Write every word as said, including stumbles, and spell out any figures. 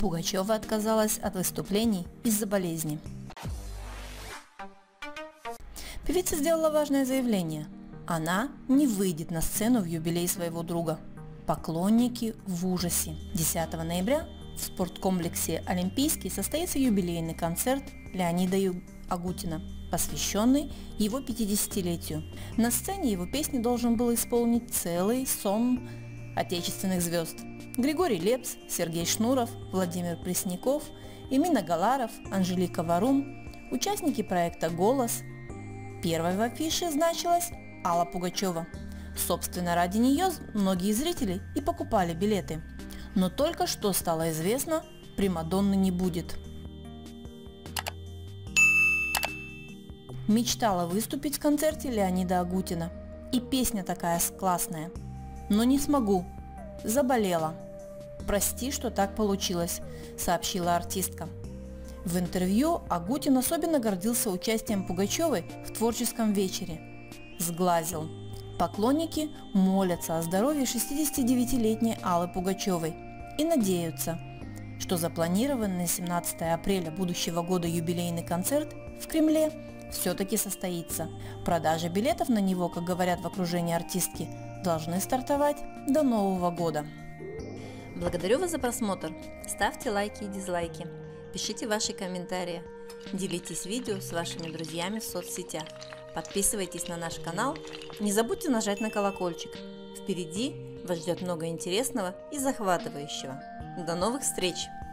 Пугачева отказалась от выступлений из-за болезни. Певица сделала важное заявление. Она не выйдет на сцену в юбилей своего друга. Поклонники в ужасе. десятого ноября в спорткомплексе «Олимпийский» состоится юбилейный концерт Леонида Агутина, посвященный его пятидесятилетию. На сцене его песни должен был исполнить целый сон отечественных звезд. Григорий Лепс, Сергей Шнуров, Владимир Пресняков, Эмина Галаров, Анжелика Варум, участники проекта «Голос». Первой в афише значилась Алла Пугачева. Собственно, ради нее многие зрители и покупали билеты. Но только что стало известно, примадонны не будет. Мечтала выступить в концерте Леонида Агутина. И песня такая классная. Но не смогу. Заболела. Прости, что так получилось, сообщила артистка. В интервью Агутин особенно гордился участием Пугачевой в творческом вечере. Сглазил. Поклонники молятся о здоровье шестидесятидевятилетней Аллы Пугачевой и надеются, что запланированный на семнадцатое апреля будущего года юбилейный концерт в Кремле все-таки состоится. Продажи билетов на него, как говорят в окружении артистки, должны стартовать до Нового года. Благодарю вас за просмотр. Ставьте лайки и дизлайки. Пишите ваши комментарии. Делитесь видео с вашими друзьями в соцсетях. Подписывайтесь на наш канал. Не забудьте нажать на колокольчик. Впереди вас ждет много интересного и захватывающего. До новых встреч!